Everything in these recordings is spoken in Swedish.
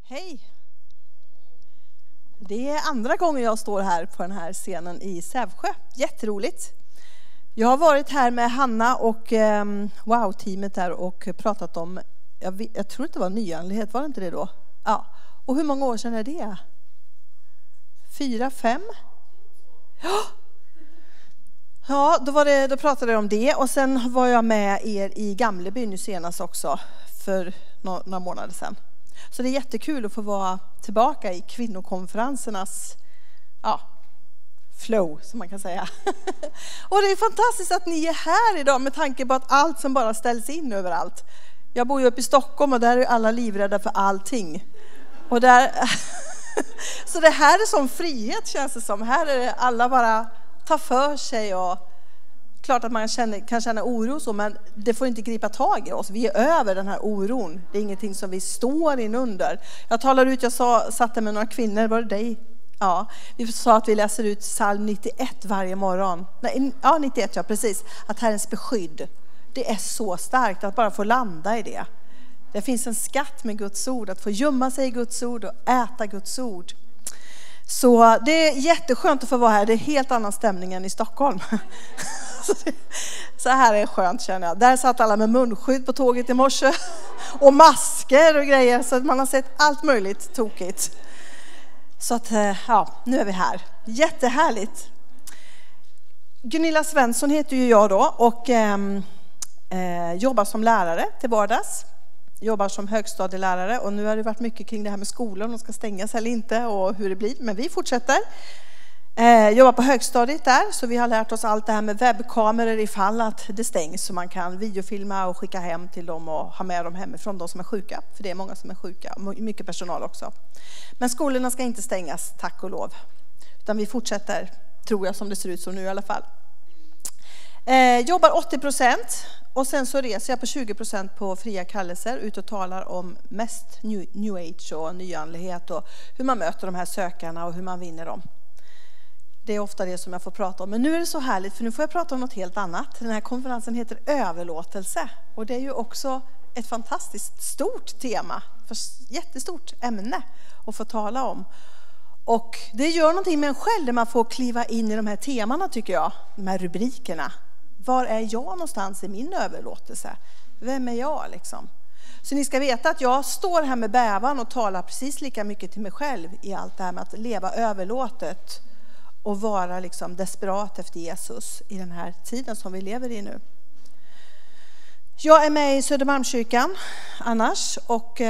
Hej! Det är andra gången jag står här på den här scenen i Sävsjö. Jätteroligt. Jag har varit här med Hanna och Wow-teamet där och pratat om, jag tror det var nyandlighet, var det inte det då? Ja. Och hur många år sedan är det? 4, 5? Ja, då pratade jag om det. Och sen var jag med er i Gamleby nu senast också för några månader sedan. Så det är jättekul att få vara tillbaka i kvinnokonferensernas flow, som man kan säga. Och det är fantastiskt att ni är här idag med tanke på att allt som bara ställs in överallt. Jag bor ju uppe i Stockholm och där är alla livrädda för allting. Och där, så det här är som frihet, känns det som. Här är det alla bara tar för sig, och klart att man kan känna oro så, men det får inte gripa tag i oss. Vi är över den här oron. Det är ingenting som vi står in under. Jag talar ut, satte med några kvinnor, var det dig? Ja, vi sa att vi läser ut psalm 91 varje morgon. Nej, ja, 91, ja precis. Att Herrens beskydd. Det är så starkt att bara få landa i det. Det finns en skatt med Guds ord, att få gömma sig i Guds ord och äta Guds ord. Så det är jätteskönt att få vara här. Det är helt annan stämning än i Stockholm. Så här är skönt, känner jag. Där satt alla med munskydd på tåget i morse. Och masker och grejer. Så att man har sett allt möjligt tokigt. Så att, nu är vi här. Jättehärligt. Gunilla Svensson heter ju jag då. Och jobbar som lärare till vardags. Jobbar som högstadielärare, och nu har det varit mycket kring det här med skolan, de ska stängas eller inte och hur det blir, men vi fortsätter. Jobbar på högstadiet där, så vi har lärt oss allt det här med webbkameror ifall att det stängs, så man kan videofilma och skicka hem till dem och ha med dem hemifrån, de som är sjuka, för det är många som är sjuka, mycket personal också. Men skolorna ska inte stängas, tack och lov, utan vi fortsätter, tror jag, som det ser ut som nu i alla fall. Jobbar 80%. Och sen så reser jag på 20% på fria kallelser, ut och talar om mest new age och nyandlighet och hur man möter de här sökarna och hur man vinner dem. Det är ofta det som jag får prata om. Men nu är det så härligt, för nu får jag prata om något helt annat. Den här konferensen heter överlåtelse, och det är ju också ett fantastiskt stort tema, jättestort ämne att få tala om. Och det gör någonting med en själv när man får kliva in i de här temana, tycker jag, de här rubrikerna. Var är jag någonstans i min överlåtelse? Vem är jag liksom? Så ni ska veta att jag står här med bävan och talar precis lika mycket till mig själv i allt det här med att leva överlåtet och vara liksom desperat efter Jesus i den här tiden som vi lever i nu. Jag är med i Södermalmskyrkan annars, och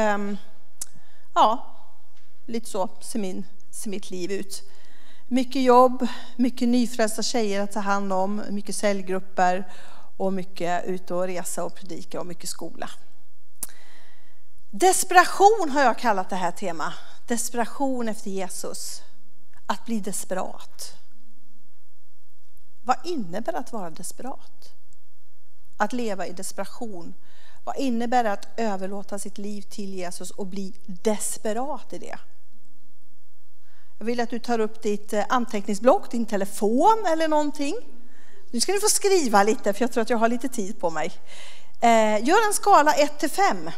lite så ser mitt liv ut. Mycket jobb, mycket nyfrälsta tjejer att ta hand om, mycket cellgrupper och mycket ut och resa och predika och mycket skola. Desperation har jag kallat det här tema. Desperation efter Jesus. Att bli desperat. Vad innebär att vara desperat? Att leva i desperation. Vad innebär det att överlåta sitt liv till Jesus och bli desperat i det? Jag vill att du tar upp ditt anteckningsblock, din telefon eller någonting. Nu ska du få skriva lite, för jag tror att jag har lite tid på mig. Gör en skala 1-5.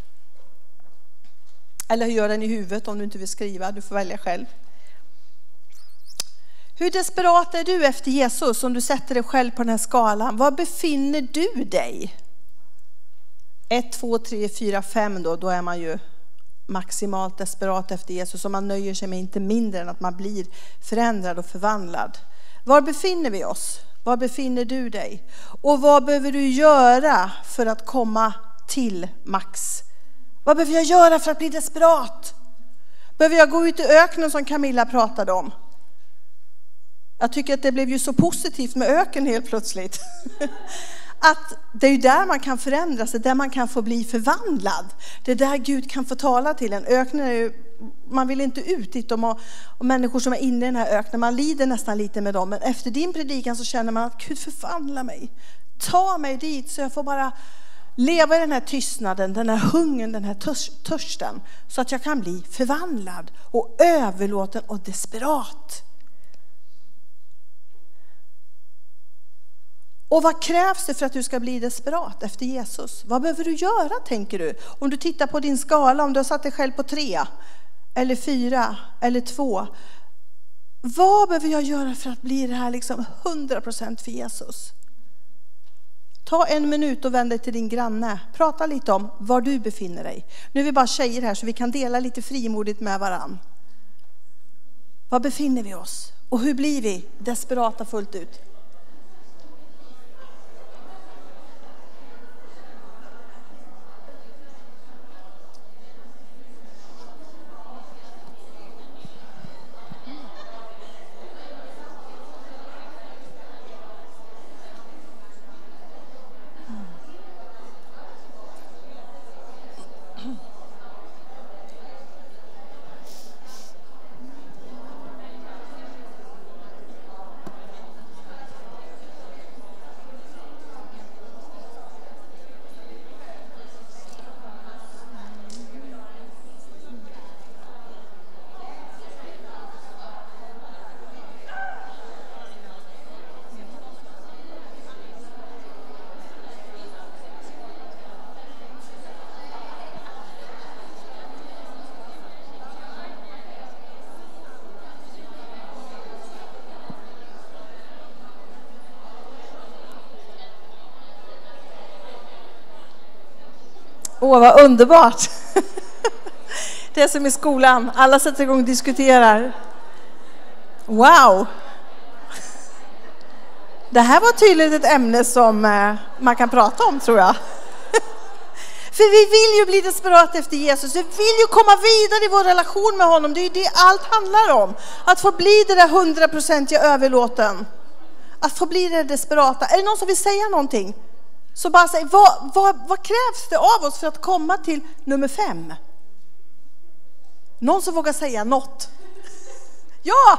Eller gör den i huvudet om du inte vill skriva. Du får välja själv. Hur desperat är du efter Jesus om du sätter dig själv på den här skalan? Var befinner du dig? 1, 2, 3, 4, 5 då är man ju maximalt desperat efter Jesus, och man nöjer sig med inte mindre än att man blir förändrad och förvandlad. Var befinner vi oss? Var befinner du dig? Och vad behöver du göra för att komma till max? Vad behöver jag göra för att bli desperat? Behöver jag gå ut i öknen som Camilla pratade om? Jag tycker att det blev ju så positivt med öken helt plötsligt. Att det är ju där man kan förändra sig, där man kan få bli förvandlad. Det är där Gud kan få tala till en. Öknen är ju, man vill inte ut dit, och människor som är inne i den här öknen, man lider nästan lite med dem. Men efter din predikan så känner man att Gud förvandlar mig. Ta mig dit så jag får bara leva i den här tystnaden, den här hungern, den här törsten. Så att jag kan bli förvandlad och överlåten och desperat. Och vad krävs det för att du ska bli desperat efter Jesus? Vad behöver du göra, tänker du? Om du tittar på din skala, om du har satt dig själv på 3 eller 4 eller 2. Vad behöver jag göra för att bli det här liksom 100% för Jesus? Ta 1 minut och vänd dig till din granne. Prata lite om var du befinner dig. Nu är vi bara tjejer här så vi kan dela lite frimodigt med varann. Var befinner vi oss? Och hur blir vi desperata fullt ut? Åh, vad underbart. Det är som i skolan. Alla sätter igång och diskuterar. Wow. Det här var tydligt ett ämne som man kan prata om, tror jag. För vi vill ju bli desperat efter Jesus. Vi vill ju komma vidare i vår relation med honom. Det är ju det allt handlar om. Att få bli det där 100% överlåten. Att få bli det desperata. Är det någon som vill säga någonting? Så bara säg, vad krävs det av oss för att komma till nummer 5? Någon som vågar säga något? Ja!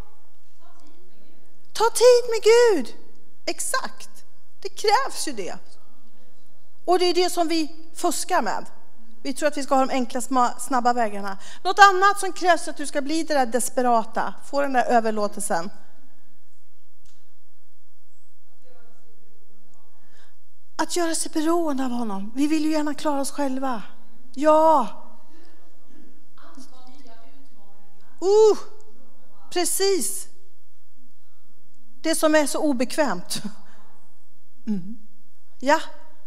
Ta tid med Gud. Exakt. Det krävs ju det. Och det är det som vi fuskar med. Vi tror att vi ska ha de enkla, snabba vägarna. Något annat som krävs för att du ska bli det där desperata. Få den där överlåtelsen. Att göra sig beroende av honom. Vi vill ju gärna klara oss själva. Ja. Precis. Det som är så obekvämt. Mm. Ja.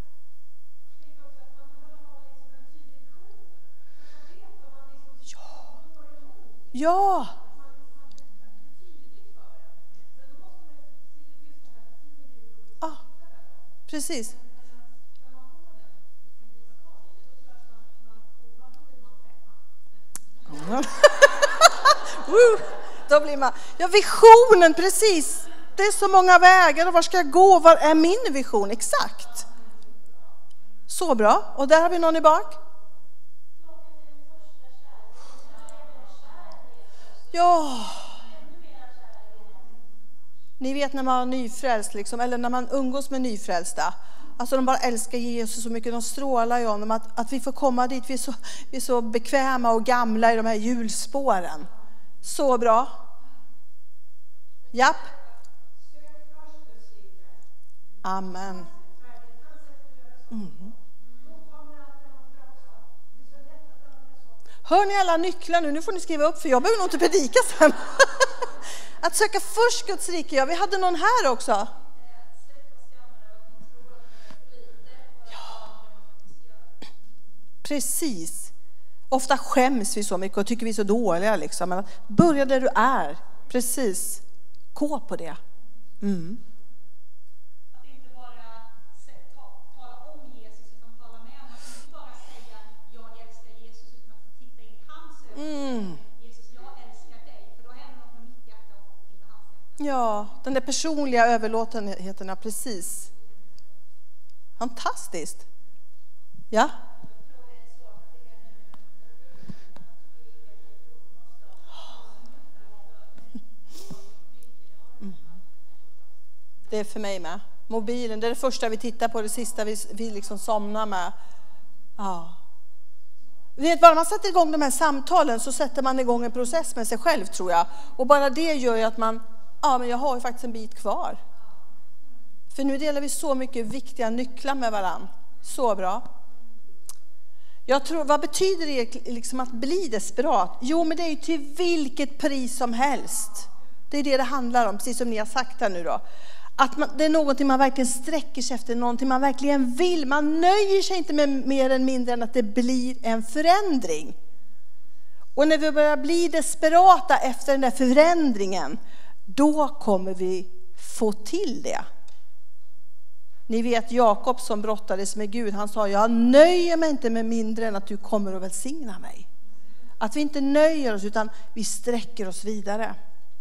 Ja. Ja. Precis. Då blir man... Ja, visionen, precis. Det är så många vägar och var ska jag gå? Var är min vision? Exakt. Så bra. Och där har vi någon i bak. Ja. Ni vet när man är nyfrälst liksom, eller när man umgås med nyfrälsta. Alltså de bara älskar Jesus så mycket, de strålar ju om dem. Att vi får komma dit, vi är så bekväma och gamla i de här hjulspåren. Så bra. Japp. Amen. Mm. Hör ni alla nycklar nu? Nu får ni skriva upp för jag behöver nog inte predika sen. Att söka först Guds rike. Ja, vi hade någon här också. Ja. Precis. Ofta skäms vi så mycket och tycker vi är så dåliga liksom. Men börja där du är. Precis. Gå på det. Mm. Att inte bara tala om Jesus utan tala med honom. Att inte bara säga jag älskar Jesus utan att titta in hans ögon. Jesus, jag älskar dig. För då händer något med mitt hjärta och någonting med hans hjärta. Ja, den där personliga överlåtenheten, precis. Fantastiskt. Ja. Det är för mig med. Mobilen, det är det första vi tittar på, det sista vi liksom somnar med. Ja. Vet, bara man sätter igång de här samtalen så sätter man igång en process med sig själv, tror jag. Och bara det gör ju att man, ja men jag har ju faktiskt en bit kvar. För nu delar vi så mycket viktiga nycklar med varann. Så bra. Jag tror, vad betyder det liksom att bli desperat? Jo, men det är ju till vilket pris som helst. Det är det handlar om, precis som ni har sagt här nu då. Att det är någonting man verkligen sträcker sig efter, någonting man verkligen vill. Man nöjer sig inte med mer än mindre än att det blir en förändring. Och när vi börjar bli desperata efter den där förändringen, då kommer vi få till det. Ni vet Jakob som brottades med Gud, han sa, jag nöjer mig inte med mindre än att du kommer att välsigna mig. Att vi inte nöjer oss utan vi sträcker oss vidare.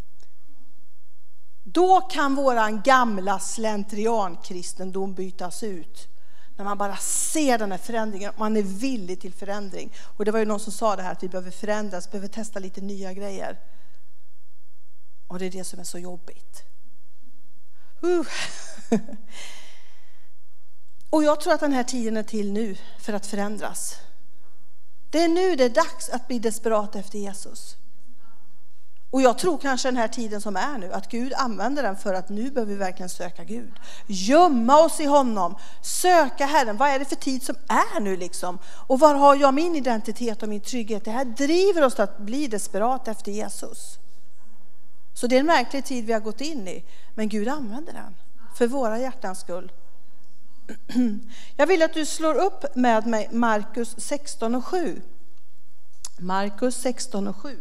Då kan våran gamla slentriankristendom bytas ut. När man bara ser den här förändringen, man är villig till förändring. Och det var ju någon som sa det här att vi behöver förändras, behöver testa lite nya grejer. Och det är det som är så jobbigt. Och jag tror att den här tiden är till nu för att förändras. Det är nu det är dags att bli desperat efter Jesus. Och jag tror kanske den här tiden som är nu, att Gud använder den för att nu behöver vi verkligen söka Gud. Gömma oss i honom, söka Herren. Vad är det för tid som är nu liksom? Och var har jag min identitet och min trygghet? Det här driver oss att bli desperat efter Jesus. Så det är en märklig tid vi har gått in i. Men Gud använder den för våra hjärtans skull. Jag vill att du slår upp med mig Markus 16:7. Markus 16:7.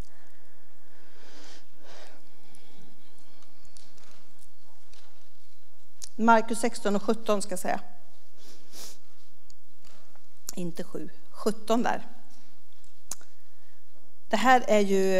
Markus 16:17 ska jag säga. Inte 7, 17 där. Det här är ju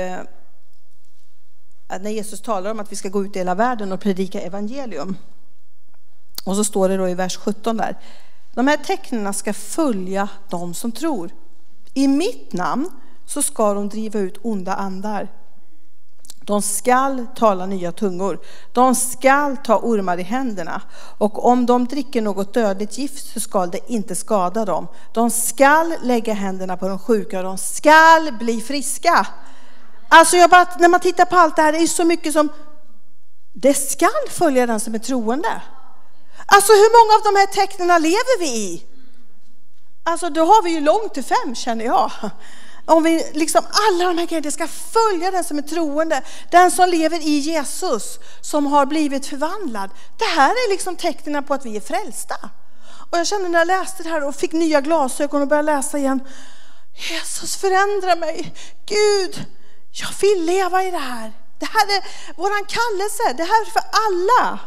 när Jesus talar om att vi ska gå ut i hela världen och predika evangelium. Och så står det då i vers 17 där. De här tecknen ska följa de som tror. I mitt namn så ska de driva ut onda andar. De skall tala nya tungor. De skall ta ormar i händerna. Och om de dricker något dödligt gift så ska det inte skada dem. De skall lägga händerna på de sjuka och de skall bli friska. Alltså när man tittar på allt det här, det är så mycket som det skall följa den som är troende. Alltså hur många av de här tecknen lever vi i? Alltså då har vi ju långt till 5 känner jag. Om vi liksom alla de här grejerna ska följa den som är troende. Den som lever i Jesus. Som har blivit förvandlad. Det här är liksom tecknen på att vi är frälsta. Och jag kände när jag läste det här och fick nya glasögon och började läsa igen. Jesus förändra mig. Gud, jag vill leva i det här. Det här är våran kallelse. Det här är för alla.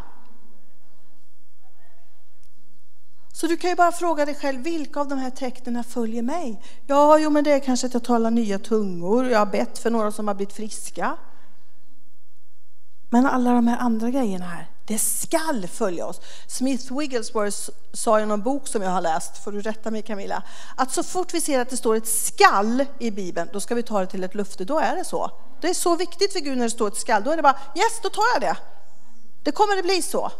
Så du kan ju bara fråga dig själv, vilka av de här tecknen följer mig? Ja, jo, men det är kanske att jag talar nya tungor. Jag har bett för några som har blivit friska. Men alla de här andra grejerna här, det skall följa oss. Smith Wigglesworth sa i någon bok som jag har läst, får du rätta mig Camilla, att så fort vi ser att det står ett skall i Bibeln, då ska vi ta det till ett löfte. Då är det så. Det är så viktigt för Gud när det står ett skall. Då är det bara, yes, då tar jag det. Det kommer det bli så.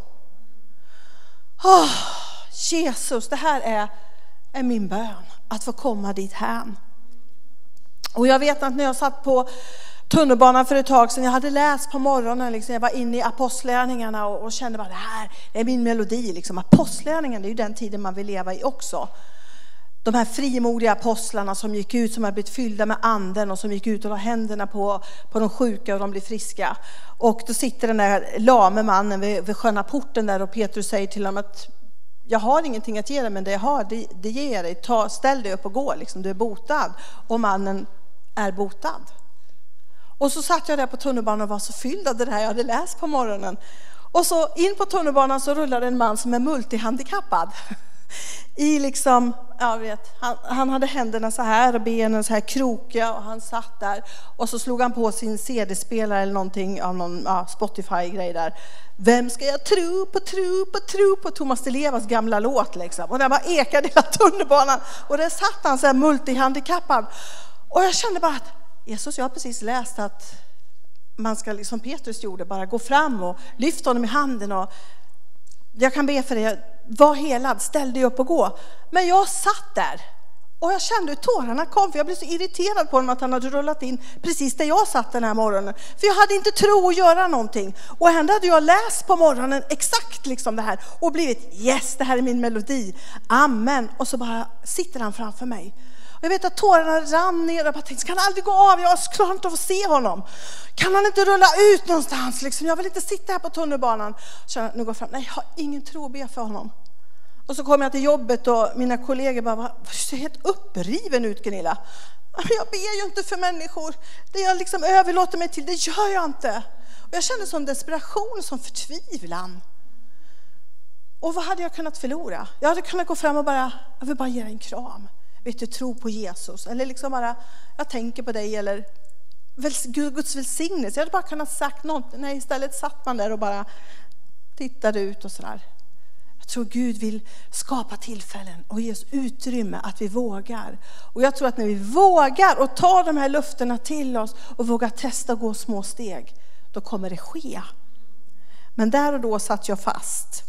Jesus, det här är min bön. Att få komma dit här. Och jag vet att när jag satt på tunnelbanan för ett tag sedan, jag hade läst på morgonen, liksom, jag var inne i apostlärningarna och kände bara det är min melodi. Liksom. Apostlärningarna, det är ju den tiden man vill leva i också. De här frimodiga apostlarna som gick ut, som har blivit fyllda med anden och som gick ut och la händerna på de sjuka och de blir friska. Och då sitter den där lame mannen vid sköna porten där och Petrus säger till honom att jag har ingenting att ge dig, men det jag har, det ger dig. Ställ dig upp och gå, liksom, du är botad. Och mannen är botad. Och så satt jag där på tunnelbanan och var så fylld av det här jag hade läst på morgonen. Och så in på tunnelbanan så rullade en man som är multihandikappad. I liksom, jag vet, han hade händerna så här och benen så här krokiga och han satt där. Och så slog han på sin CD-spelare eller någonting av någon Spotify-grej där. Vem ska jag tro på Thomas Di Levas gamla låt liksom. Och den bara ekade hela tunnelbanan. Och där satt han så här multihandikappad. Och jag kände bara att Jesus, jag har precis läst att man ska liksom Petrus gjorde, bara gå fram och lyfta honom i handen och jag kan be för dig, var helad, ställ dig upp och gå. Men jag satt där Och jag kände hur tårarna kom, för jag blev så irriterad på honom att han hade rullat in precis där jag satt den här morgonen. För jag hade inte tro att göra någonting. Och ändå hade jag läst på morgonen exakt liksom det här och blivit, yes, det här är min melodi. Amen. Och så bara sitter han framför mig. Och jag vet att tårarna rann ner och jag bara tänkte, kan han aldrig gå av? Jag klarar inte av att se honom. Kan han inte rulla ut någonstans? Liksom? Jag vill inte sitta här på tunnelbanan. Så nu går fram, nej, jag har ingen tro att be för honom. Och så kom jag till jobbet och mina kollegor bara, du ser helt uppriven ut, Gunilla. Jag ber ju inte för människor. Det jag liksom överlåter mig till, det gör jag inte. Och jag kände sån desperation, sån förtvivlan. Och vad hade jag kunnat förlora? Jag hade kunnat gå fram och bara, jag vill bara ge dig en kram. Vet du, tro på Jesus. Eller liksom bara, jag tänker på dig. Eller Guds välsignelse. Jag hade bara kunnat sagt något. Nej, istället satt man där och bara tittade ut och sådär. Jag tror Gud vill skapa tillfällen och ge oss utrymme att vi vågar. Och jag tror att när vi vågar och tar de här löftena till oss och vågar testa och gå små steg, då kommer det ske. Men där och då satt jag fast.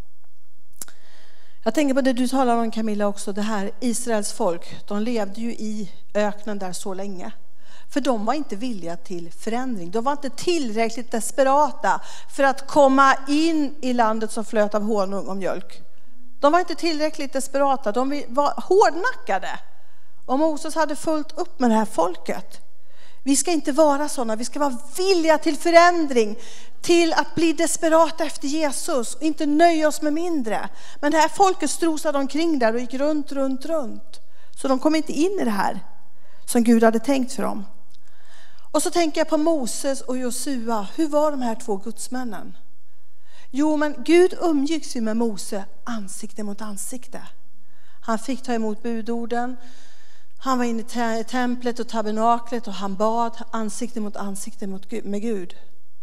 Jag tänker på det du talar om, Camilla, också. Det här Israels folk, de levde ju i öknen där så länge. För de var inte villiga till förändring. De var inte tillräckligt desperata för att komma in i landet som flöt av honung och mjölk. De var inte tillräckligt desperata. De var hårdnackade. Och Moses hade fullt upp med det här folket. Vi ska inte vara sådana. Vi ska vara villiga till förändring. Till att bli desperata efter Jesus. Och inte nöja oss med mindre. Men det här folket strosade omkring där och gick runt. Så de kom inte in i det här som Gud hade tänkt för dem. Och så tänker jag på Moses och Josua. Hur var de här två gudsmännen? Jo, men Gud umgicks ju med Mose ansikte mot ansikte. Han fick ta emot budorden. Han var inne i templet och tabernaklet och han bad ansikte mot ansikte med Gud.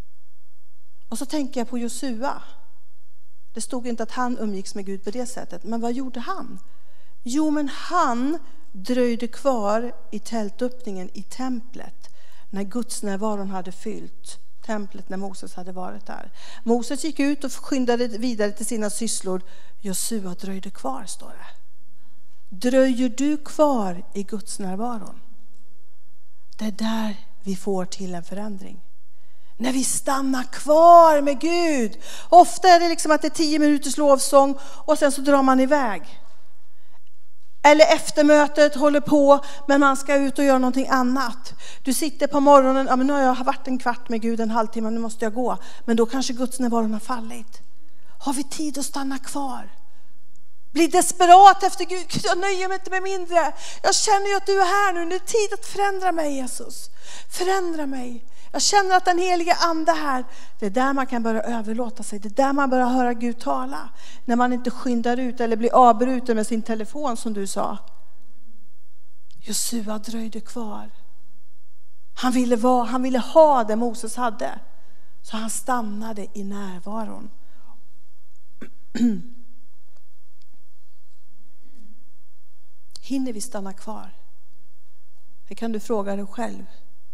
Och så tänker jag på Josua. Det stod inte att han umgicks med Gud på det sättet. Men vad gjorde han? Jo, men han dröjde kvar i tältöppningen i templet när Guds närvaron hade fyllt templet, när Moses hade varit där. Moses gick ut och skyndade vidare till sina sysslor. Josua dröjde kvar, står det. Dröjer du kvar i Guds närvaron? Det är där vi får till en förändring. När vi stannar kvar med Gud. Ofta är det liksom att det är 10 minuters lovsång och sen så drar man iväg. Eller eftermötet håller på, men man ska ut och göra någonting annat. Du sitter på morgonen, ja, men nu har jag varit en kvart med Gud, en halvtimme, nu måste jag gå. Men då kanske Guds närvaron har fallit. Har vi tid att stanna kvar? Bli desperat efter Gud. Jag nöjer mig inte med mindre. Jag känner ju att du är här nu. Det är tid att förändra mig, Jesus. Förändra mig. Jag känner att den heliga ande här, det är där man kan börja överlåta sig. Det är där man börjar höra Gud tala. När man inte skyndar ut eller blir avbruten med sin telefon, som du sa. Josua dröjde kvar. Han ville ha det Moses hade. Så han stannade i närvaron. Hinner vi stanna kvar? Det kan du fråga dig själv.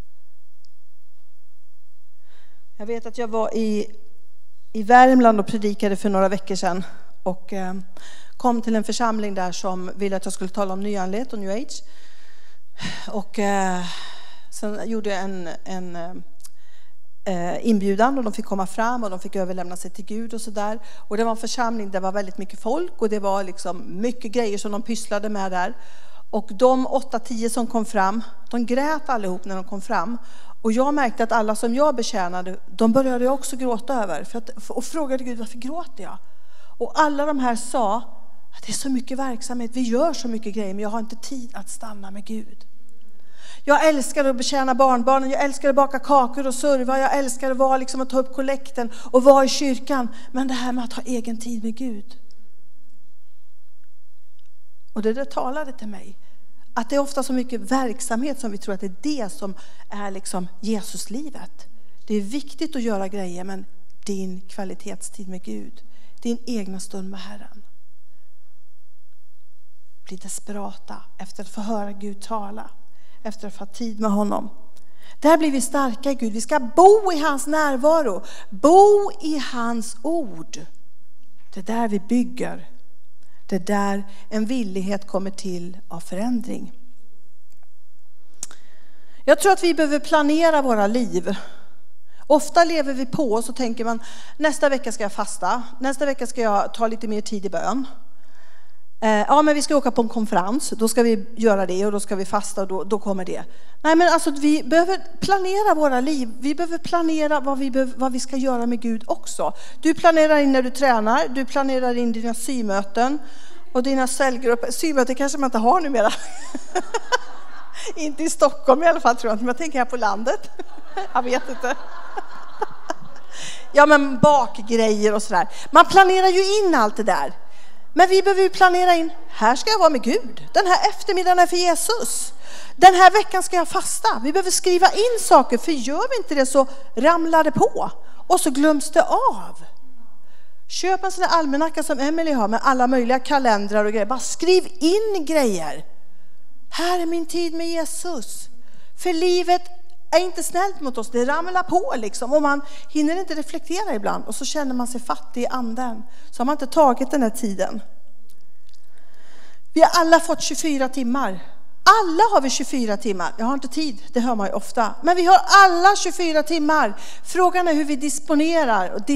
Jag vet att jag var i Värmland och predikade för några veckor sedan. Och kom till en församling där som ville att jag skulle tala om nyanlighet och new age. Och sen gjorde jag en inbjudan och de fick komma fram och de fick överlämna sig till Gud och sådär. Och det var en församling där det var väldigt mycket folk och det var liksom mycket grejer som de pysslade med där. Och de 8-10 som kom fram, de grät allihop när de kom fram. Och jag märkte att alla som jag betjänade, de började också gråta över. Och frågade Gud, varför gråter jag? Och alla de här sa att det är så mycket verksamhet, vi gör så mycket grejer, men jag har inte tid att stanna med Gud. Jag älskar att betjäna barnbarnen, jag älskar att baka kakor och serva, jag älskar att vara liksom att ta upp kollekten och vara i kyrkan. Men det här med att ha egen tid med Gud. Och det där talade till mig. Att det är ofta så mycket verksamhet som vi tror att det är det som är liksom Jesuslivet. Det är viktigt att göra grejer, men din kvalitetstid med Gud. Din egna stund med Herren. Bli desperata efter att få höra Gud tala. Efter att få tid med honom. Där blir vi starka i Gud. Vi ska bo i hans närvaro. Bo i hans ord. Det är där vi bygger. Det är där en villighet kommer till av förändring. Jag tror att vi behöver planera våra liv. Ofta lever vi på och så tänker man, nästa vecka ska jag fasta. Nästa vecka ska jag ta lite mer tid i bön. Ja, men vi ska åka på en konferens. Då ska vi göra det och då ska vi fasta och då kommer det. Nej, men alltså vi behöver planera våra liv. Vi behöver planera vad vi ska göra med Gud också. Du planerar in när du tränar. Du planerar in dina symöten och dina cellgrupper. Symöten kanske man inte har numera. Inte i Stockholm i alla fall, tror jag. Men jag tänker här på landet. Jag vet inte. Ja, men bakgrejer och sådär. Man planerar ju in allt det där. Men vi behöver ju planera in, här ska jag vara med Gud. Den här eftermiddagen är för Jesus. Den här veckan ska jag fasta. Vi behöver skriva in saker, för gör vi inte det så ramlar det på. Och så glöms det av. Köp en sån där almanacka som Emily har med alla möjliga kalendrar och grejer. Bara skriv in grejer. Här är min tid med Jesus. För livet är inte snällt mot oss. Det ramlar på liksom. Och man hinner inte reflektera ibland. Och så känner man sig fattig i anden. Så har man inte tagit den här tiden. Vi har alla fått 24 timmar. Alla har vi 24 timmar. Jag har inte tid, det hör man ju ofta. Men vi har alla 24 timmar. Frågan är hur vi disponerar. Och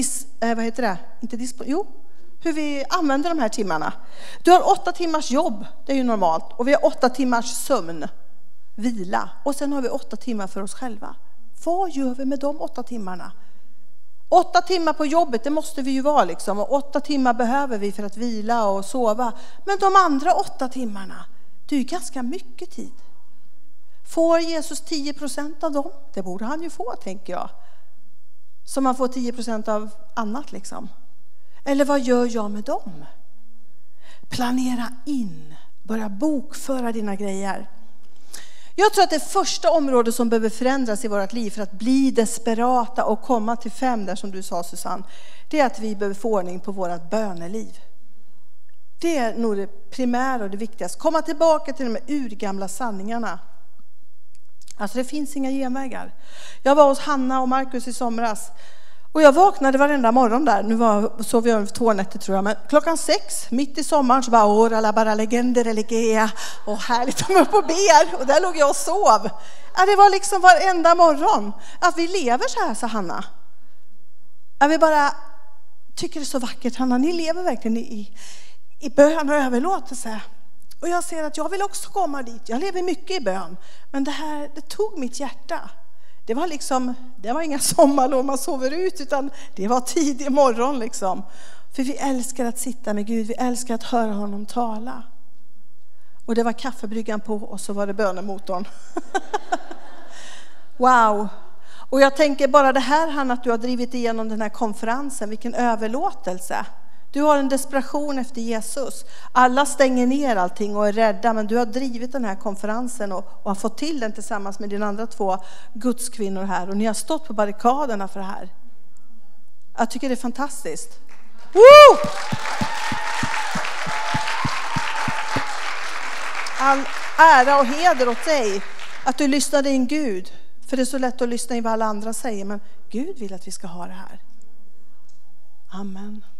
hur vi använder de här timmarna. Du har 8 timmars jobb, det är ju normalt. Och vi har 8 timmars sömn, vila. Och sen har vi 8 timmar för oss själva. Vad gör vi med de 8 timmarna? 8 timmar på jobbet, det måste vi ju vara liksom. Och 8 timmar behöver vi för att vila och sova. Men de andra 8 timmarna, det är ju ganska mycket tid. Får Jesus 10% av dem? Det borde han ju få, tänker jag. Så man får 10% av annat liksom. Eller vad gör jag med dem? Planera in. Börja bokföra dina grejer. Jag tror att det första området som behöver förändras i vårt liv för att bli desperata och komma till 5 där som du sa, Susanne, det är att vi behöver få ordning på vårt böneliv. Det är nog det primära och det viktigaste. Komma tillbaka till de här urgamla sanningarna. Alltså det finns inga genvägar. Jag var hos Hanna och Markus i somras. Och jag vaknade varenda morgon där. Nu sov jag 2 nätter tror jag. Men 6:00, mitt i sommaren, så bara ora la bara legender elegea. Och härligt att de upp och ber. Och där låg jag och sov. Ja, det var liksom varenda morgon. Att vi lever så här, sa Hanna. Ja, vi bara tycker det är så vackert, Hanna. Ni lever verkligen i bön och överlåtelse. Och jag ser att jag vill också komma dit. Jag lever mycket i bön. Men det tog mitt hjärta. Det var inga sommarlov man sover ut, utan det var tidig morgon liksom. För vi älskar att sitta med Gud, vi älskar att höra honom tala. Och det var kaffebryggan på och så var det bönemotorn. Wow. Och jag tänker bara det här, Hanna, att du har drivit igenom den här konferensen, vilken överlåtelse. Du har en desperation efter Jesus. Alla stänger ner allting och är rädda. Men du har drivit den här konferensen och har fått till den tillsammans med dina andra 2 gudskvinnor här. Och ni har stått på barrikaderna för det här. Jag tycker det är fantastiskt. Woo! All ära och heder åt dig att du lyssnade in Gud. För det är så lätt att lyssna in vad alla andra säger. Men Gud vill att vi ska ha det här. Amen.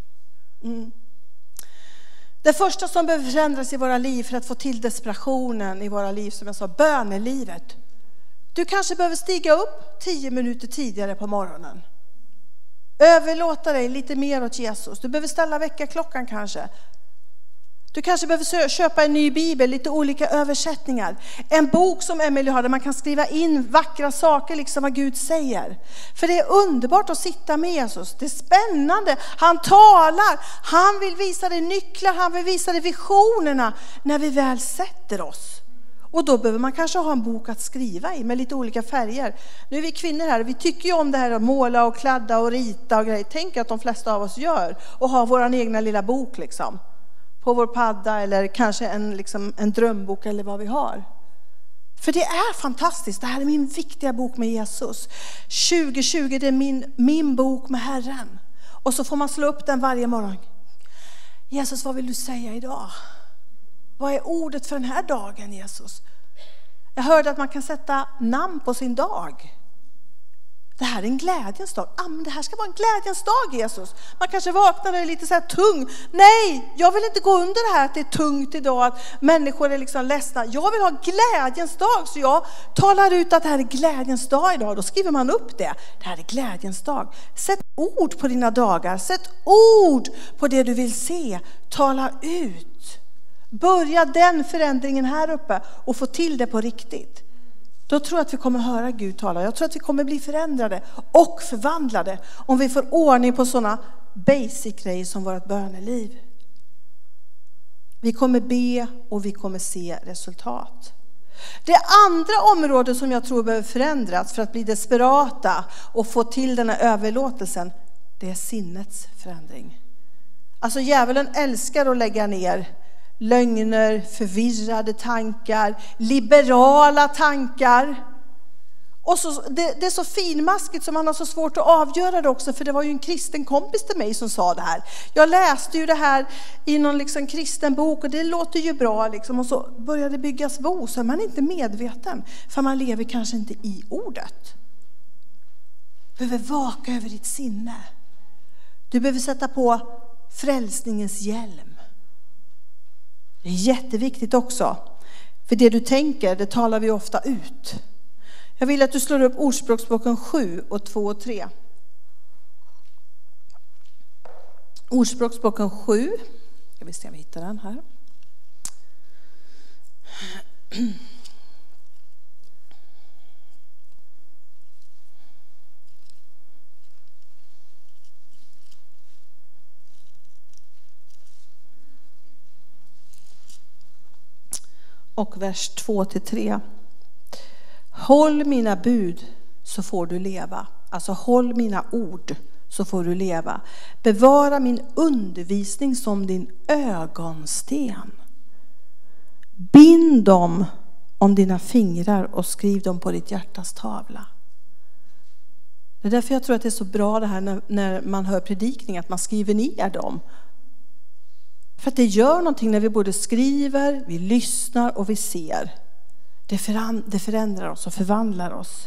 Det första som behöver förändras i våra liv för att få till desperationen i våra liv, som jag sa, bönelivet. Du kanske behöver stiga upp 10 minuter tidigare på morgonen. Överlåta dig lite mer åt Jesus. Du behöver ställa väckarklockan kanske. Du kanske behöver köpa en ny bibel, lite olika översättningar. En bok som Emily har där man kan skriva in vackra saker, liksom vad Gud säger. För det är underbart att sitta med Jesus. Det är spännande. Han talar. Han vill visa dig nycklar. Han vill visa dig visionerna när vi väl sätter oss. Och då behöver man kanske ha en bok att skriva i med lite olika färger. Nu är vi kvinnor här, vi tycker ju om det här att måla och kladda och rita och grejer. Tänk att de flesta av oss gör. Och har vår egna lilla bok liksom. På vår padda eller kanske en drömbok eller vad vi har. För det är fantastiskt. Det här är min viktiga bok med Jesus. 2020, det är min bok med Herren. Och så får man slå upp den varje morgon. Jesus, vad vill du säga idag? Vad är ordet för den här dagen, Jesus? Jag hörde att man kan sätta namn på sin dag. Det här är en glädjens dag. Men det här ska vara en glädjens dag, Jesus. Man kanske vaknar och är lite så här tung. Nej, jag vill inte gå under det här att det är tungt idag. Att människor är liksom ledsna. Jag vill ha glädjens dag. Så jag talar ut att det här är glädjens dag idag. Då skriver man upp det. Det här är glädjens dag. Sätt ord på dina dagar. Sätt ord på det du vill se. Tala ut. Börja den förändringen här uppe och få till det på riktigt. Då tror jag att vi kommer höra Gud tala. Jag tror att vi kommer bli förändrade och förvandlade om vi får ordning på sådana basic grejer som vårt böneliv. Vi kommer be och vi kommer se resultat. Det andra området som jag tror behöver förändras för att bli desperata och få till den här överlåtelsen, det är sinnets förändring. Alltså djävulen älskar att lägga ner lögner, förvirrade tankar, liberala tankar. Och så, det är så finmaskigt som man har så svårt att avgöra det också. För det var ju en kristen kompis till mig som sa det här. Jag läste ju det här i någon liksom kristen bok och det låter ju bra liksom. Och så började det byggas bo, så är man inte medveten. För man lever kanske inte i ordet. Du behöver vaka över ditt sinne. Du behöver sätta på frälsningens hjälm. Det är jätteviktigt också. För det du tänker, det talar vi ofta ut. Jag vill att du slår upp Ordspråksboken 7 och 2 och 3. Ordspråksboken 7. Ska vi se om vi hittar den här. Och vers 2-3. Håll mina bud så får du leva. Alltså håll mina ord så får du leva. Bevara min undervisning som din ögonsten. Bind dem om dina fingrar och skriv dem på ditt hjärtas tavla. Det är därför jag tror att det är så bra det här när man hör predikning, att man skriver ner dem. För att det gör någonting när vi både skriver, vi lyssnar och vi ser. Det förändrar oss och förvandlar oss.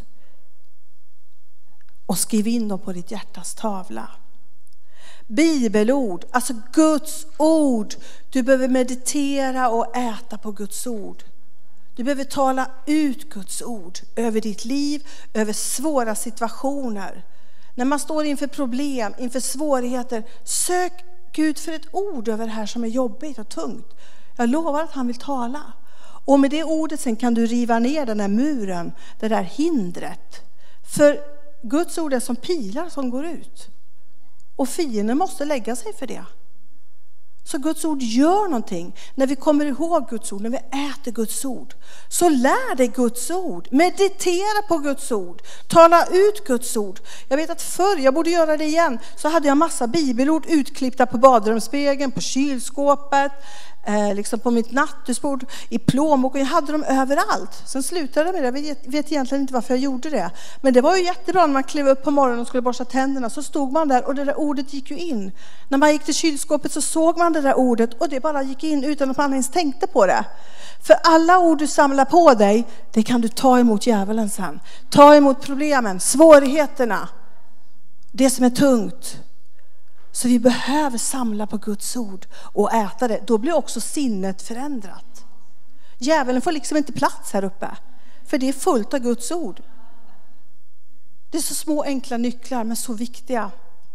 Och skriv in dem på ditt hjärtas tavla. Bibelord, alltså Guds ord. Du behöver meditera och äta på Guds ord. Du behöver tala ut Guds ord över ditt liv, över svåra situationer. När man står inför problem, inför svårigheter, sök Gud för ett ord över det här som är jobbigt och tungt. Jag lovar att han vill tala. Och med det ordet sen kan du riva ner den här muren, det där hindret. För Guds ord är som pilar som går ut. Och fienden måste lägga sig för det. Så Guds ord gör någonting. När vi kommer ihåg Guds ord, när vi äter Guds ord. Så lär dig Guds ord. Meditera på Guds ord. Tala ut Guds ord. Jag vet att förr, jag borde göra det igen, så hade jag massa bibelord utklippta på badrumsspegeln, på kylskåpet, liksom på mitt nattduksbord, i plånboken. Jag hade dem överallt. Sen slutade jag med det. Jag vet egentligen inte varför jag gjorde det. Men det var ju jättebra när man klev upp på morgonen och skulle borsta tänderna. Så stod man där och det där ordet gick ju in. När man gick till kylskåpet så såg man det där ordet och det bara gick in utan att man ens tänkte på det. För alla ord du samlar på dig, det kan du ta emot djävulen sen. Ta emot problemen, svårigheterna, det som är tungt. Så vi behöver samla på Guds ord och äta det. Då blir också sinnet förändrat. Djävulen får liksom inte plats här uppe. För det är fullt av Guds ord. Det är så små enkla nycklar men så viktiga.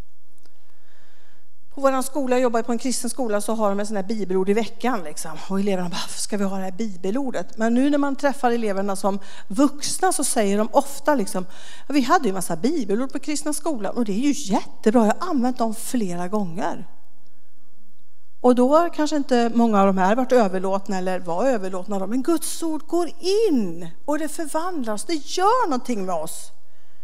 På vår skola, jag jobbar på en kristen skola, så har de en sån här bibelord i veckan. Liksom. Och eleverna bara, ska vi ha det här bibelordet? Men nu när man träffar eleverna som vuxna så säger de ofta liksom, vi hade ju en massa bibelord på kristna skolan och det är ju jättebra, jag har använt dem flera gånger. Och då har kanske inte många av de här varit överlåtna eller var överlåtna, men Guds ord går in och det förvandlas, det gör någonting med oss.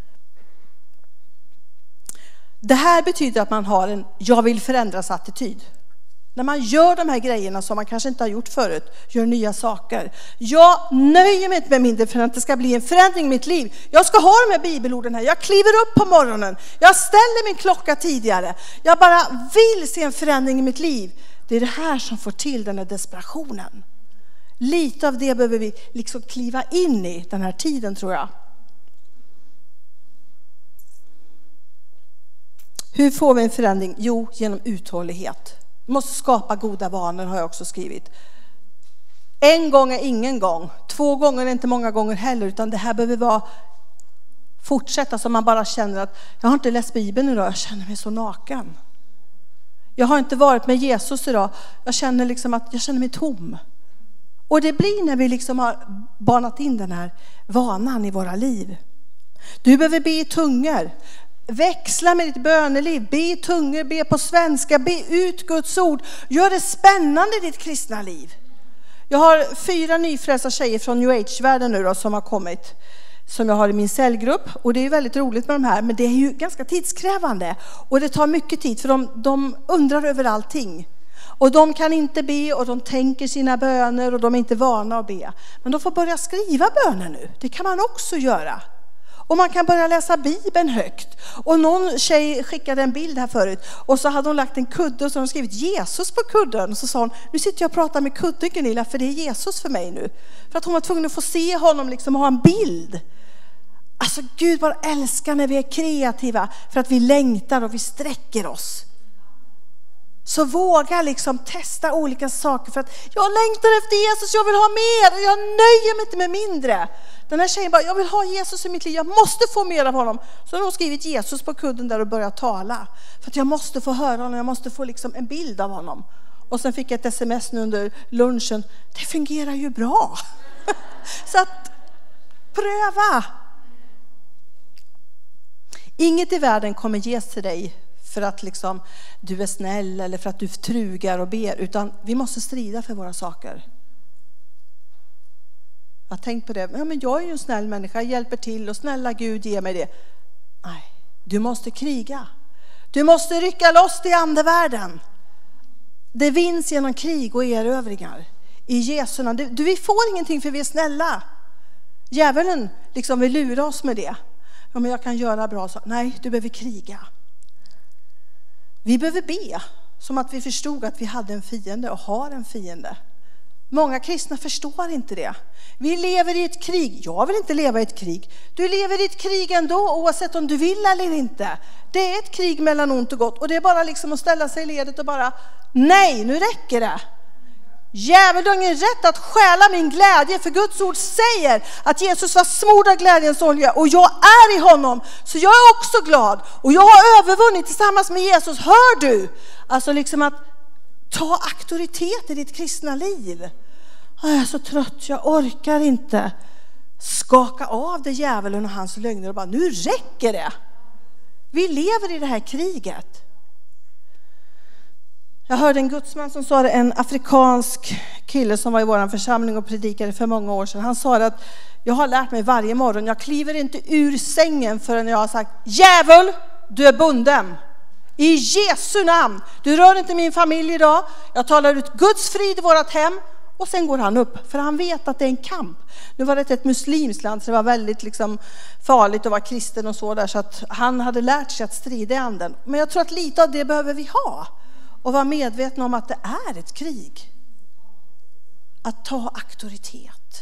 Det här betyder att man har en jag vill förändras attityd. När man gör de här grejerna som man kanske inte har gjort förut, gör nya saker. Jag nöjer mig inte med mindre för att det ska bli en förändring i mitt liv. Jag ska ha de här bibelorden här. Jag kliver upp på morgonen. Jag ställer min klocka tidigare. Jag bara vill se en förändring i mitt liv. Det är det här som får till den här desperationen. Lite av det behöver vi liksom kliva in i den här tiden, tror jag. Hur får vi en förändring? Jo, genom uthållighet. Vi måste skapa goda vanor, har jag också skrivit. En gång är ingen gång. 2 gånger är inte många gånger heller. Utan det här behöver vara fortsätta så man bara känner att jag har inte läst Bibeln idag. Jag känner mig så naken. Jag har inte varit med Jesus idag. Jag känner liksom att jag känner mig tom. Och det blir när vi liksom har banat in den här vanan i våra liv. Du behöver be i tungor. Växla med ditt böneliv. Be i tungor, be på svenska. Be ut Guds ord. Gör det spännande i ditt kristna liv. Jag har 4 nyfrälsta tjejer från New Age-världen nu då, som har kommit. Som jag har i min cellgrupp. Och det är väldigt roligt med de här. Men det är ju ganska tidskrävande. Och det tar mycket tid för de undrar över allting. Och de kan inte be och de tänker sina böner och de är inte vana att be. Men de får börja skriva böner nu. Det kan man också göra. Och man kan börja läsa Bibeln högt. Och någon tjej skickade en bild här förut. Och så hade hon lagt en kudde och så hade hon skrivit Jesus på kudden. Och så sa hon, nu sitter jag och pratar med kudden Gunilla för det är Jesus för mig nu. För att hon var tvungen att få se honom liksom och ha en bild. Alltså Gud bara älskar när vi är kreativa. För att vi längtar och vi sträcker oss. Så våga liksom testa olika saker för att jag längtar efter Jesus, jag vill ha mer. Jag nöjer mig inte med mindre. Den här tjejen bara, jag vill ha Jesus i mitt liv, jag måste få mer av honom. Så har hon skrivit Jesus på kudden där och börjat tala. För att jag måste få höra honom, jag måste få liksom en bild av honom. Och sen fick jag ett sms nu under lunchen, det fungerar ju bra. Så att pröva. Inget i världen kommer ges till dig för att liksom, du är snäll eller för att du trugar och ber. Utan vi måste strida för våra saker. Jag har tänkt på det. Ja, men jag är ju en snäll människa. Jag hjälper till och snälla Gud ger mig det. Nej, du måste kriga. Du måste rycka loss i andevärlden. Det vinns genom krig och erövringar. I Jesu namn. Vi får ingenting för vi är snälla. Djävulen liksom vill lura oss med det. Ja, men jag kan göra bra så. Nej, du behöver kriga. Vi behöver be som att vi förstod att vi hade en fiende och har en fiende. Många kristna förstår inte det. Vi lever i ett krig. Jag vill inte leva i ett krig. Du lever i ett krig ändå oavsett om du vill eller inte. Det är ett krig mellan ont och gott. Och det är bara liksom att ställa sig i ledet och bara nej, nu räcker det. Djävulen har ingen rätt att stjäla min glädje. För Guds ord säger att Jesus var smord av glädjens olja. Och jag är i honom. Så jag är också glad. Och jag har övervunnit tillsammans med Jesus. Hör du? Alltså liksom att ta auktoritet i ditt kristna liv. Jag är så trött. Jag orkar inte. Skaka av det djävulen och hans lögner. Och bara, nu räcker det. Vi lever i det här kriget. Jag hörde en gudsman som sa det, en afrikansk kille som var i vår församling och predikade för många år sedan. Han sa att jag har lärt mig varje morgon, jag kliver inte ur sängen förrän jag har sagt, djävul, du är bunden. I Jesu namn, du rör inte min familj idag. Jag talar ut Guds frid i vårat hem. Och sen går han upp, för han vet att det är en kamp. Nu var det ett muslimskt land, så det var väldigt liksom farligt att vara kristen och så där. Så att han hade lärt sig att strida i anden. Men jag tror att lite av det behöver vi ha. Och vara medvetna om att det är ett krig. Att ta auktoritet.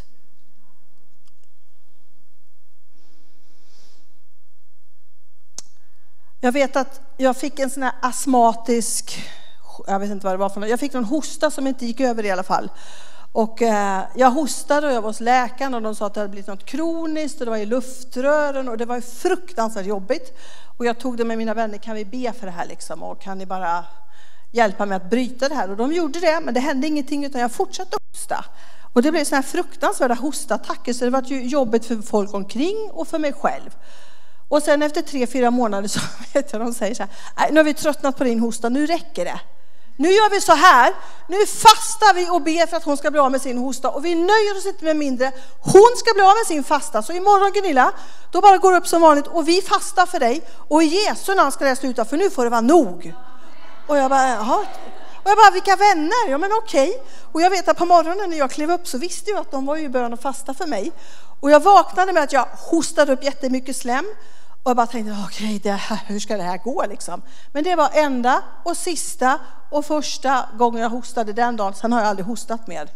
Jag vet att jag fick en sån här astmatisk, jag vet inte vad det var för något. Jag fick någon hosta som inte gick över i alla fall. Och jag hostade och jag var hos läkaren och de sa att det hade blivit något kroniskt och det var i luftrören och det var fruktansvärt jobbigt. Och jag tog det med mina vänner, kan vi be för det här liksom och kan ni bara hjälpa mig att bryta det här? Och de gjorde det, men det hände ingenting utan jag fortsatte hosta. Och det blev såna här fruktansvärda hostattacker så det var ju jobbigt för folk omkring och för mig själv. Och sen efter 3-4 månader så vet jag, de säger så här, nej, nu har vi tröttnat på din hosta, nu räcker det. Nu gör vi så här, nu fastar vi och ber för att hon ska bli av med sin hosta. Och vi nöjer oss inte med mindre, hon ska bli av med sin fasta. Så imorgon Gunilla, då bara går upp som vanligt och vi fastar för dig. Och i Jesu namn ska det sluta, för nu får det vara nog. Och jag bara, jaha. Och jag bara, vilka vänner? Ja men okej. Och jag vet att på morgonen när jag klev upp så visste jag att de var ju i början och fasta för mig. Och jag vaknade med att jag hostade upp jättemycket slem. Och jag bara tänkte, okej, hur ska det här gå liksom? Men det var enda och sista och första gången jag hostade den dagen. Sen har jag aldrig hostat mer.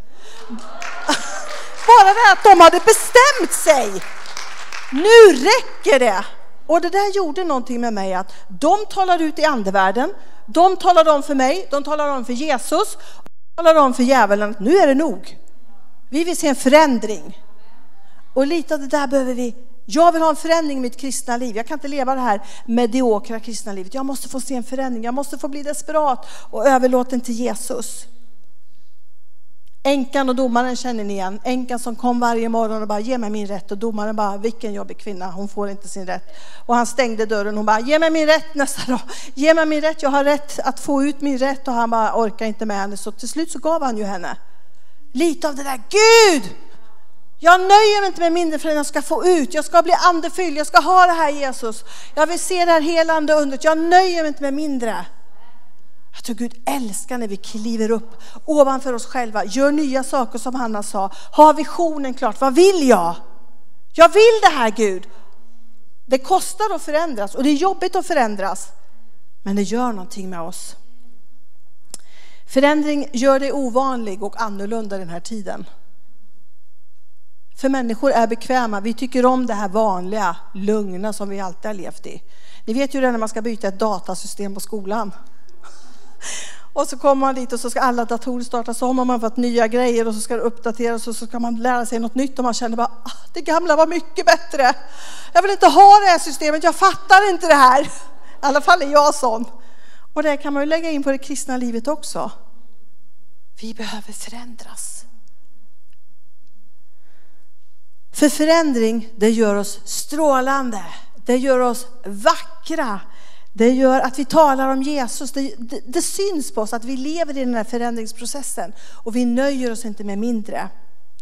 Bara det att de hade bestämt sig. Nu räcker det. Och det där gjorde någonting med mig, att de talar ut i andevärlden, de talar om för mig, de talar om för Jesus, och de talar om för djävulen att nu är det nog. Vi vill se en förändring. Och lite av det där behöver vi. Jag vill ha en förändring i mitt kristna liv. Jag kan inte leva det här mediokra kristna livet. Jag måste få se en förändring. Jag måste få bli desperat och överlåten till Jesus. Änkan och domaren känner ni igen. Änkan som kom varje morgon och bara, ge mig min rätt. Och domaren bara, vilken jobbig kvinna, hon får inte sin rätt. Och han stängde dörren, hon bara, ge mig min rätt nästa dag. Ge mig min rätt, jag har rätt att få ut min rätt. Och han bara orkar inte med henne. Så till slut så gav han ju henne lite av det där. Gud! Jag nöjer mig inte med mindre för att jag ska få ut. Jag ska bli andefylld. Jag ska ha det här, Jesus. Jag vill se det här helande undret. Jag nöjer mig inte med mindre. Jag tror Gud älskar när vi kliver upp ovanför oss själva. Gör nya saker som Hanna sa. Ha visionen klart. Vad vill jag? Jag vill det här, Gud. Det kostar att förändras. Och det är jobbigt att förändras. Men det gör någonting med oss. Förändring gör dig ovanlig och annorlunda den här tiden. För människor är bekväma. Vi tycker om det här vanliga, lugna som vi alltid har levt i. Ni vet ju det när man ska byta ett datasystem på skolan. Och så kommer man dit och så ska alla datorer startas om och man har fått nya grejer och så ska det uppdateras och så ska man lära sig något nytt och man känner bara, det gamla var mycket bättre. Jag vill inte ha det här systemet, jag fattar inte det här. I alla fall är jag sån. Och det kan man ju lägga in på det kristna livet också. Vi behöver förändras. För förändring, det gör oss strålande. Det gör oss vackra. Det gör att vi talar om Jesus. Det syns på oss att vi lever i den här förändringsprocessen. Och vi nöjer oss inte med mindre.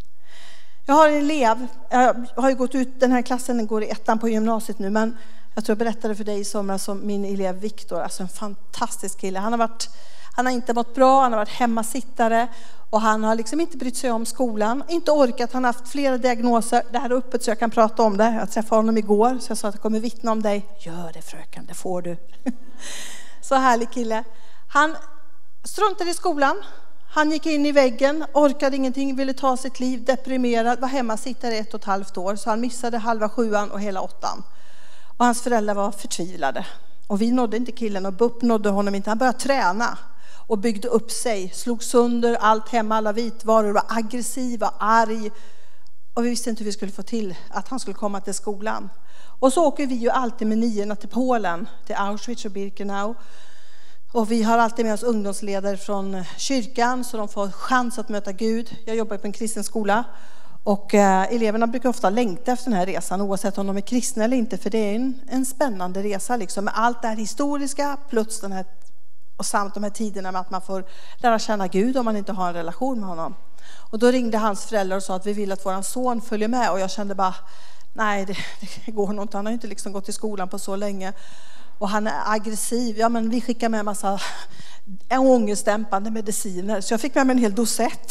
Jag har en elev. Jag har ju gått ut, den här klassen den går i 1:an på gymnasiet nu. Men jag tror jag berättade för dig i somras som min elev Viktor. Alltså en fantastisk kille. Han har inte mått bra, han har varit hemmasittare. Och han har liksom inte brytt sig om skolan. Inte orkat, han har haft flera diagnoser. Det här är öppet så jag kan prata om det. Jag träffade honom igår så jag sa att jag kommer vittna om dig. Gör det fröken, det får du. Så härlig kille. Han struntade i skolan. Han gick in i väggen, orkade ingenting, ville ta sitt liv, deprimerad. Var hemmasittare 1,5 år. Så han missade halva 7:an och hela 8:an. Och hans föräldrar var förtvivlade. Och vi nådde inte killen och BUP nådde honom inte. Han började träna. Och byggde upp sig, slog sönder allt hemma, alla vitvaror, var aggressiv, var arg. Och vi visste inte hur vi skulle få till att han skulle komma till skolan. Och så åker vi ju alltid med 9:orna till Polen, till Auschwitz och Birkenau. Och vi har alltid med oss ungdomsledare från kyrkan så de får chans att möta Gud. Jag jobbar på en kristen skola. Och eleverna brukar ofta längta efter den här resan oavsett om de är kristna eller inte. För det är en spännande resa liksom, med allt det här historiska plus den här. Och samt de här tiderna med att man får lära känna Gud om man inte har en relation med honom. Och då ringde hans föräldrar och sa att vi vill att våran son följer med. Och jag kände bara, nej det går nog inte. Han har ju inte liksom gått i skolan på så länge. Och han är aggressiv. Ja men vi skickar med en massa ångestdämpande mediciner. Så jag fick med mig en hel dosett.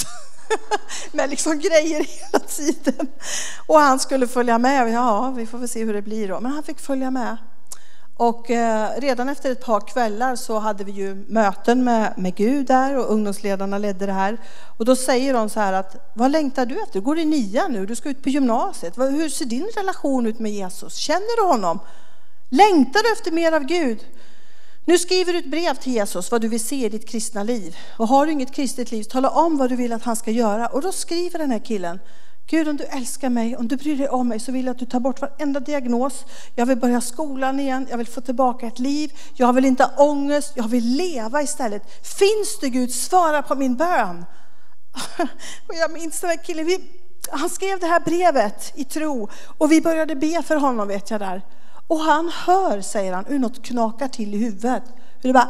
Med liksom grejer hela tiden. Och han skulle följa med. Ja, vi får väl se hur det blir då. Men han fick följa med. Och redan efter ett par kvällar så hade vi ju möten med Gud där och ungdomsledarna ledde det här. Och då säger de så här att, vad längtar du efter? Du går i 9 nu, du ska ut på gymnasiet. Hur ser din relation ut med Jesus? Känner du honom? Längtar du efter mer av Gud? Nu skriver du ett brev till Jesus vad du vill se i ditt kristna liv. Och har du inget kristet liv, tala om vad du vill att han ska göra. Och då skriver den här killen, Gud, om du älskar mig, om du bryr dig om mig så vill jag att du tar bort varenda diagnos. Jag vill börja skolan igen, jag vill få tillbaka ett liv. Jag vill inte ha ångest, jag vill leva istället. Finns det Gud, svara på min bön. Och jag minns den här killen, han skrev det här brevet i tro. Och vi började be för honom vet jag där. Och han hör, säger han, hur något knakar till i huvudet. Hur det bara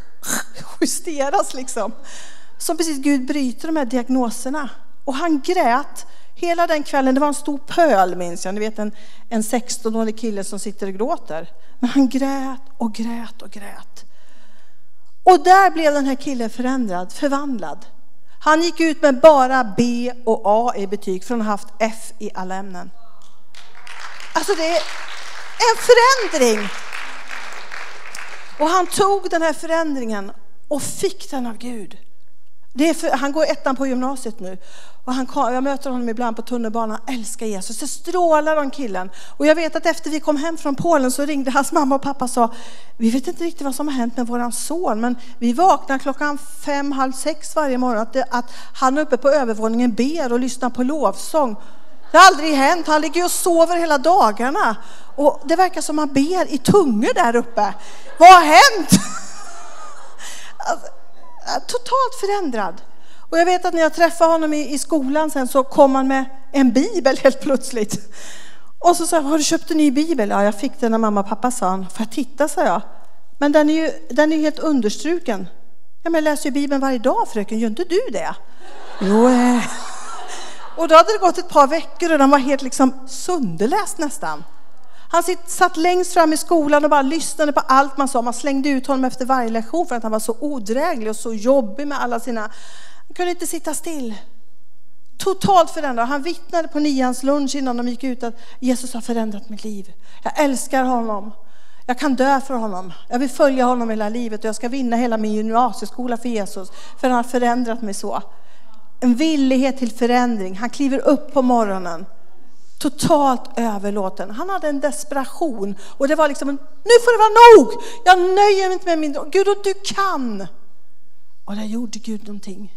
justeras liksom. Som precis Gud bryter de här diagnoserna. Och han grät. Hela den kvällen, det var en stor pöl minns jag. Ni vet en 16-årig kille som sitter och gråter. Men han grät och grät och grät. Och där blev den här killen förvandlad. Han gick ut med bara B och A i betyg från att ha haft F i alla ämnen. Alltså det är en förändring. Och han tog den här förändringen och fick den av Gud. Han går 1:an på gymnasiet nu. Och jag möter honom ibland på tunnelbanan. Han älskar Jesus. Det strålar om killen. Och jag vet att efter vi kom hem från Polen så ringde hans mamma och pappa och sa: vi vet inte riktigt vad som har hänt med våran son. Men vi vaknar 5:30, 5:30 varje morgon. Att han uppe på övervåningen ber och lyssnar på lovsång. Det har aldrig hänt. Han ligger och sover hela dagarna. Och det verkar som han ber i tungor där uppe. Vad har hänt? Alltså, totalt förändrad. Och jag vet att när jag träffade honom i skolan sen så kom han med en bibel helt plötsligt. Och så sa jag: har du köpt en ny bibel? Ja, jag fick den när mamma och pappa sa han. Får jag titta, sa jag. Men den är ju helt understruken. Ja, men jag läser ju bibeln varje dag, fröken. Gör inte du det? Jo. Och då hade det gått ett par veckor och den var helt liksom sönderläst nästan. Han satt längst fram i skolan och bara lyssnade på allt man sa. Man slängde ut honom efter varje lektion för att han var så odräglig och så jobbig med alla sina... Han kunde inte sitta still. Totalt förändrad. Han vittnade på 9:ans lunch innan de gick ut att Jesus har förändrat mitt liv. Jag älskar honom. Jag kan dö för honom. Jag vill följa honom hela livet och jag ska vinna hela min gymnasieskola för Jesus. För han har förändrat mig så. En villighet till förändring. Han kliver upp på morgonen. Totalt överlåten. Han hade en desperation. Och det var liksom nu får det vara nog. Jag nöjer mig inte med min... Gud, och du kan. Och där gjorde Gud någonting.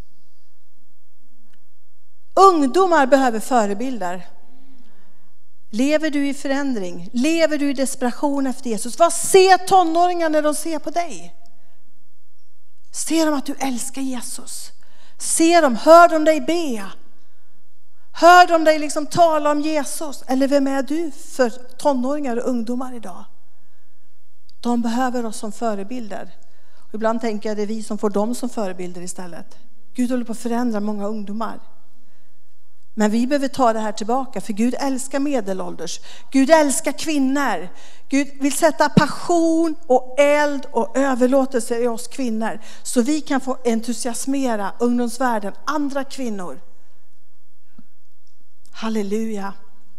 Ungdomar behöver förebilder. Lever du i förändring? Lever du i desperation efter Jesus? Vad ser tonåringar när de ser på dig? Ser de att du älskar Jesus? Hör de dig be? Hör de dig liksom tala om Jesus? Eller vem är du för tonåringar och ungdomar idag? De behöver oss som förebilder. Och ibland tänker jag att det är vi som får dem som förebilder istället. Gud håller på att förändra många ungdomar. Men vi behöver ta det här tillbaka, för Gud älskar medelålders. Gud älskar kvinnor. Gud vill sätta passion och eld och överlåtelse i oss kvinnor. Så vi kan få entusiasmera ungdomsvärlden, andra kvinnor. Halleluja.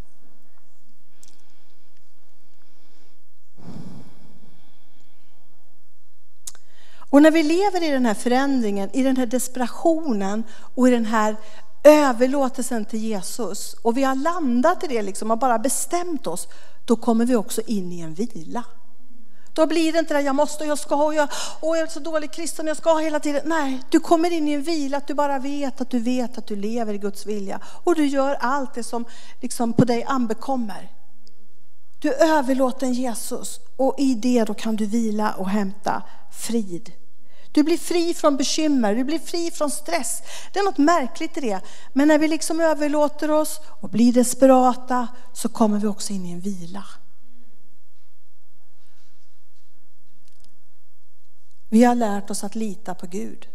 Och när vi lever i den här förändringen, i den här desperationen och i den här överlåtelsen till Jesus, och vi har landat i det liksom och bara bestämt oss, då kommer vi också in i en vila. Då blir det inte det jag ska ha, jag är så dålig kristen, jag ska ha hela tiden. Nej, du kommer in i en vila, att du bara vet att du lever i Guds vilja. Och du gör allt det som liksom på dig anbekommer. Du överlåter Jesus, och i det då kan du vila och hämta frid. Du blir fri från bekymmer, du blir fri från stress. Det är något märkligt i det. Men när vi liksom överlåter oss och blir desperata, så kommer vi också in i en vila. Vi har lärt oss att lita på Gud.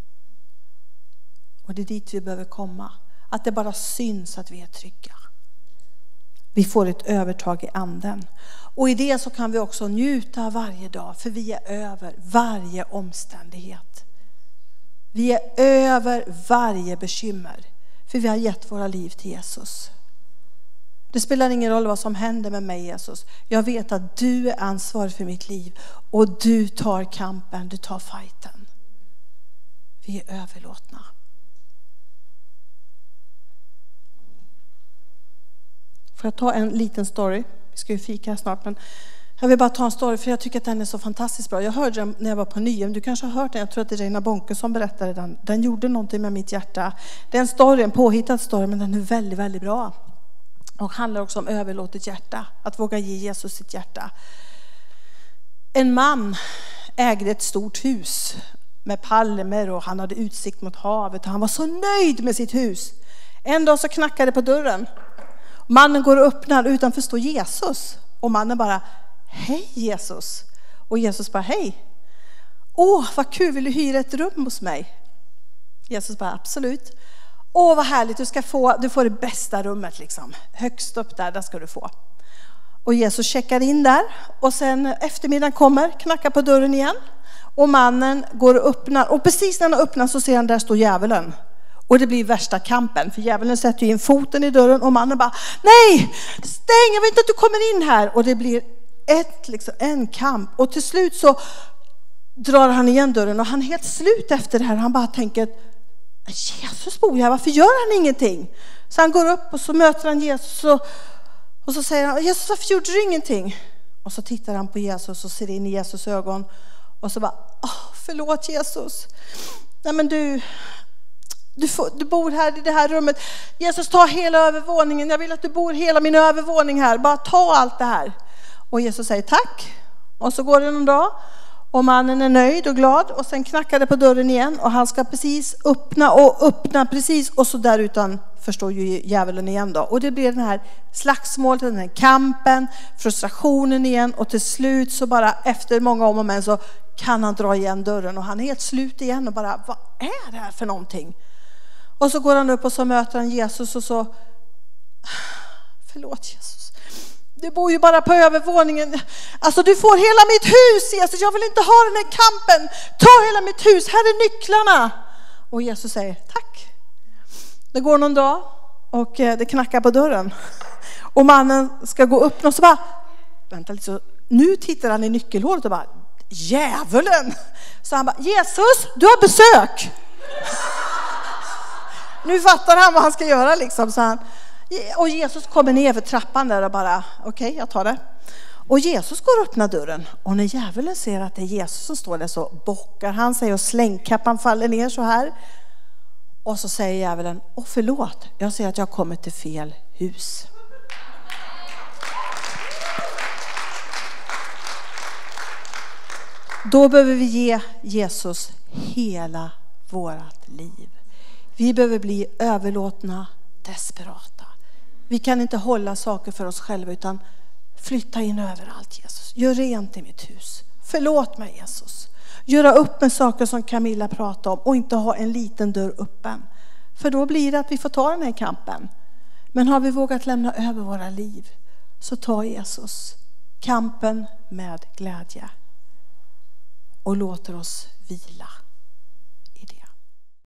Och det är dit vi behöver komma. Att det bara syns att vi är trygga. Vi får ett övertag i anden. Och i det så kan vi också njuta varje dag. För vi är över varje omständighet. Vi är över varje bekymmer. För vi har gett våra liv till Jesus. Det spelar ingen roll vad som händer med mig, Jesus. Jag vet att du är ansvarig för mitt liv. Och du tar kampen, du tar fighten. Vi är överlåtna. Får jag ta en liten story? Vi ska ju fika här snart, men jag vill bara ta en story för jag tycker att den är så fantastiskt bra. Jag hörde den när jag var på Nyhem. Du kanske har hört den. Jag tror att det är Reina Bonke som berättade den. Den gjorde någonting med mitt hjärta. Det är en story, en påhittad story, men den är väldigt, väldigt bra. Och handlar också om överlåtet hjärta. Att våga ge Jesus sitt hjärta. En man ägde ett stort hus med palmer och han hade utsikt mot havet. Och han var så nöjd med sitt hus. En dag så knackade det på dörren. Mannen går och öppnar, utanför står Jesus. Och mannen bara: hej Jesus. Och Jesus bara: hej. Vad kul, vill du hyra ett rum hos mig? Jesus bara: absolut. Vad härligt, du får det bästa rummet liksom. Högst upp där ska du få. Och Jesus checkar in där. Och sen eftermiddagen kommer, knackar på dörren igen. Och mannen går och öppnar. Och precis när han öppnar så ser han, där står djävulen. Och det blir värsta kampen. För djävulen sätter ju in foten i dörren. Och mannen bara: nej, stäng, jag vill inte att du kommer in här. Och det blir en kamp. Och till slut så drar han igen dörren och han är helt slut efter det här. Han bara tänker, Jesus bor här, varför gör han ingenting? Så han går upp och så möter han Jesus och så säger han, Jesus, varför gjorde du ingenting? Och så tittar han på Jesus och ser in i Jesus ögon och så bara, förlåt Jesus. Nej, men du bor här i det här rummet. Jesus, ta hela övervåningen. Jag vill att du bor hela min övervåning här. Bara ta allt det här. Och Jesus säger tack. Och så går det någon dag. Och mannen är nöjd och glad. Och sen knackar det på dörren igen. Och han ska precis öppna precis. Och så där utan förstår ju djävulen igen då. Och det blir den här slagsmålet, den här kampen, frustrationen igen. Och till slut så bara efter många om och men så kan han dra igen dörren. Och han är helt slut igen och bara, vad är det här för någonting? Och så går han upp och så möter han Jesus och så, förlåt Jesus. Du bor ju bara på övervåningen. Alltså du får hela mitt hus, Jesus. Jag vill inte ha den här kampen. Ta hela mitt hus, här är nycklarna. Och Jesus säger tack. Det går någon dag och det knackar på dörren. Och mannen ska gå upp och så bara, vänta lite så. Nu tittar han i nyckelhålet och bara, djävulen. Så han bara, Jesus, du har besök. Nu fattar han vad han ska göra liksom. Så han, och Jesus kommer ner för trappan där och bara, okej, jag tar det. Och Jesus går och öppnar dörren. Och när djävulen ser att det är Jesus som står där så bockar han sig och slängkappan faller ner så här. Och så säger djävulen, förlåt, jag ser att jag har kommit till fel hus. Då behöver vi ge Jesus hela vårat liv. Vi behöver bli överlåtna, desperata. Vi kan inte hålla saker för oss själva utan flytta in överallt, Jesus. Gör rent i mitt hus. Förlåt mig, Jesus. Göra upp med saker som Camilla pratade om och inte ha en liten dörr öppen. För då blir det att vi får ta den här kampen. Men har vi vågat lämna över våra liv så tar Jesus kampen med glädje och låter oss vila.